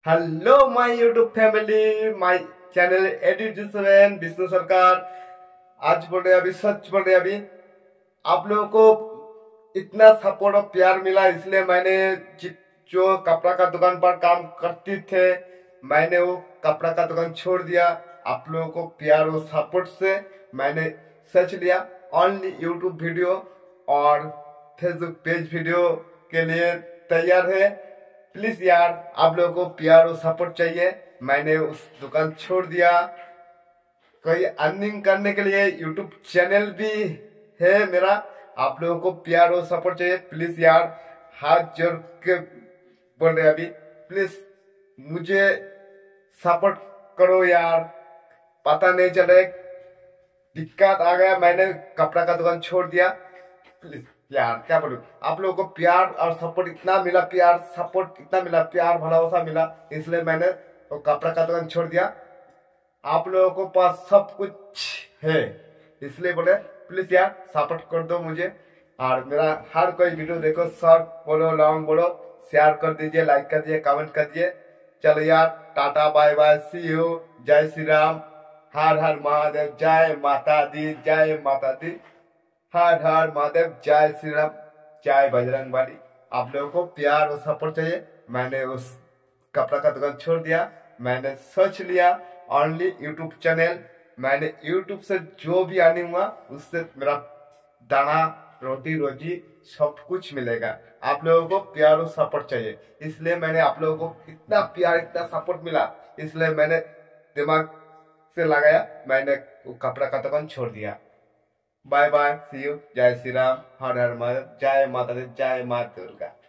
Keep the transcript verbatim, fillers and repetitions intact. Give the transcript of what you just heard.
Hello my YouTube family, my channel edit seven Vishnu Sarkar. आज बोल रहे अभी सच बोल रहे अभी आप लोगों को इतना सपोर्ट और प्यार मिला, इसलिए मैंने जि- जो कपड़ा का दुकान पर काम करती थे मैंने वो कपड़ा का दुकान छोड़ दिया। आप लोगों को प्यार और सपोर्ट से मैंने सोच लिया ओनली यूट्यूब वीडियो और फेसबुक पेज वीडियो के लिए तैयार है। प्लीज यार, आप लोगों को प्यार और सपोर्ट चाहिए। मैंने उस दुकान छोड़ दिया, कोई अर्निंग करने के लिए यूट्यूब चैनल भी है मेरा। आप लोगों को प्यार और सपोर्ट चाहिए। प्लीज यार, हाथ जोड़ के बोल रहे अभी, प्लीज मुझे सपोर्ट करो यार। पता नहीं चले दिक्कत आ गया, मैंने कपड़ा का दुकान छोड़ दिया। प्लीज यार, क्या बोलूं, आप लोगों को प्यार और सपोर्ट इतना मिला, प्यार सपोर्ट इतना मिला, प्यार भरोसा मिला, इसलिए मैंने वो कपड़ा का दुकान छोड़ दिया। आप लोगों को पास सब कुछ है, इसलिए बोले प्लीज यार सपोर्ट कर दो मुझे। और मेरा हर कोई वीडियो देखो, शॉर्ट बोलो लॉन्ग बोलो, शेयर कर दीजिए, लाइक कर दीजिए, कमेंट कर दीजिए। चलो यार, tata bye bye, see you, जय श्री राम, हर हर महादेव, जय माता दी, जय माता दी, हर हर महादेव, जय श्री राम, जय बजरंग बली। आप लोगों को प्यार और सपोर्ट चाहिए। मैंने उस कपड़ा का दुकान छोड़ दिया, मैंने सोच लिया ओनली यूट्यूब चैनल। मैंने यूट्यूब से जो भी अर्निंग हुआ उससे मेरा दाना रोटी रोजी सब कुछ मिलेगा। आप लोगों को प्यार और सपोर्ट चाहिए, इसलिए मैंने आप लोगों को इतना प्यार इतना सपोर्ट मिला, इसलिए मैंने दिमाग से लगाया, मैंने वो कपड़ा का दुकान छोड़ दिया। बाय बाय, सी यू, जय श्री राम, हर हर महादेव, जय माता दी, जय माता दुर्गा।